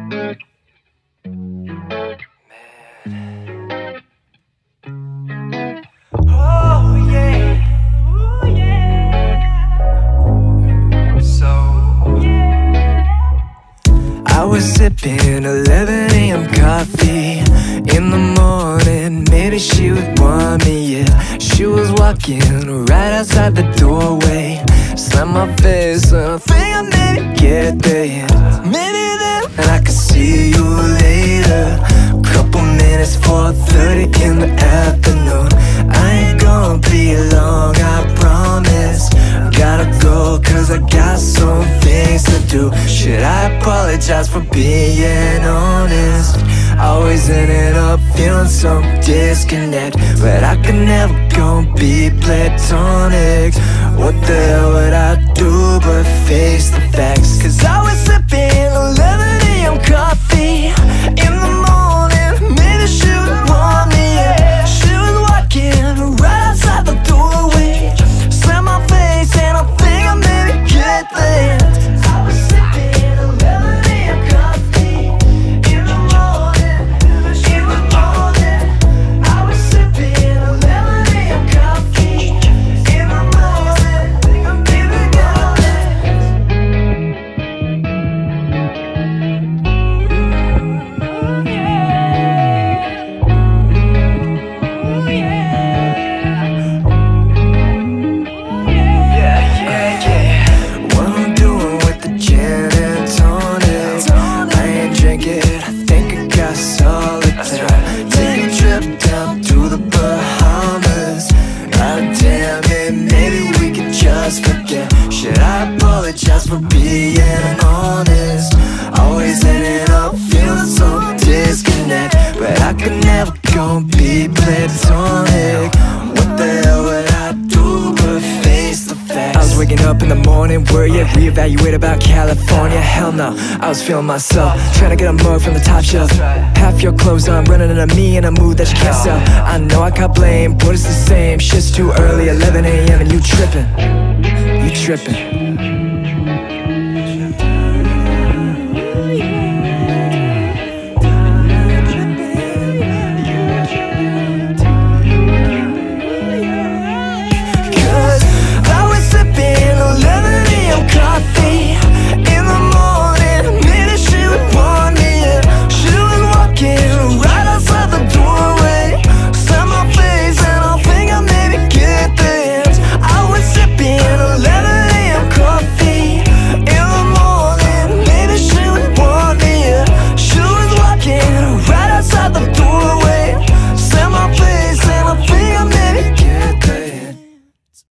I was sipping 11 a.m. coffee in the morning. Maybe she would want me, yeah. She was walking right outside the doorway. Slammed my face and I think I maybe get there, yeah. Maybe then, and I could see you later. Couple minutes, 4:30 in the afternoon. I ain't gonna be long, I promise. Gotta go cause I got some things to do. Should I apologize for being honest? Always ended up feeling some disconnect, but I could never go be platonic. What the hell would I do but face the facts? Cause I was sipping 11 a.m. coffee in the morning. Maybe she would want me, yeah. She was walking right outside the doorway. Slam my face and I think I maybe get there. I was sipping 11 a.m. coffee in the morning. In the morning, I was sipping 11 a.m. coffee in the morning. In the for being honest. Always ended up feeling so disconnect, but I could never go be platonic. What the hell would I do but face the facts? I was waking up in the morning, worried, reevaluate about California. Hell no, I was feeling myself, trying to get a mug from the top shelf. Half your clothes on, running into me in a mood that you can't sell. I know I got blame, but it's the same. Shit's too early, 11 a.m. and you tripping. You tripping.